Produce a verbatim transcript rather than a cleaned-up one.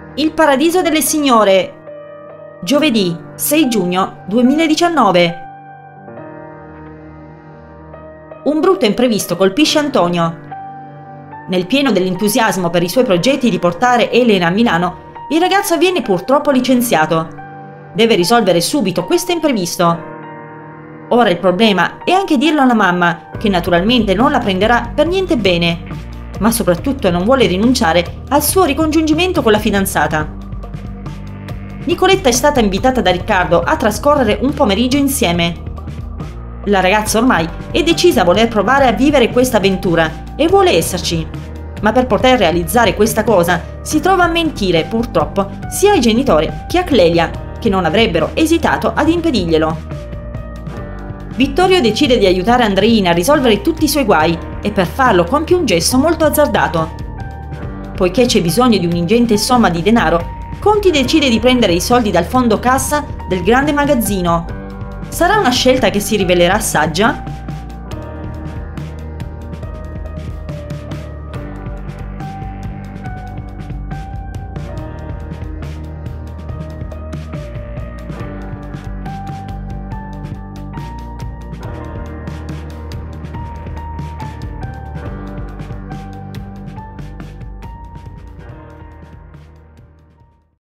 Il Paradiso delle Signore. Giovedì sei giugno duemiladiciannove. Un brutto imprevisto colpisce Antonio. Nel pieno dell'entusiasmo per i suoi progetti di portare Elena a Milano, il ragazzo viene purtroppo licenziato. Deve risolvere subito questo imprevisto. Ora il problema è anche dirlo alla mamma, che naturalmente non la prenderà per niente bene, ma soprattutto non vuole rinunciare al suo ricongiungimento con la fidanzata. Nicoletta è stata invitata da Riccardo a trascorrere un pomeriggio insieme. La ragazza ormai è decisa a voler provare a vivere questa avventura e vuole esserci, ma per poter realizzare questa cosa si trova a mentire, purtroppo, sia ai genitori che a Clelia, che non avrebbero esitato ad impedirglielo. Vittorio decide di aiutare Andreina a risolvere tutti i suoi guai e per farlo compie un gesto molto azzardato. Poiché c'è bisogno di un'ingente somma di denaro, Conti decide di prendere i soldi dal fondo cassa del grande magazzino. Sarà una scelta che si rivelerà saggia?